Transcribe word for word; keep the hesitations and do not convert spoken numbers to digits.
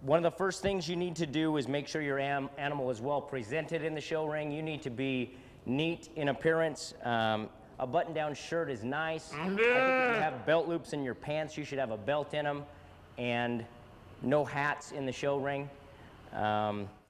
one of the first things you need to do is make sure your am animal is well presented in the show ring. You need to be neat in appearance. Um, a button-down shirt is nice. I think if you have belt loops in your pants, you should have a belt in them, and no hats in the show ring. Um,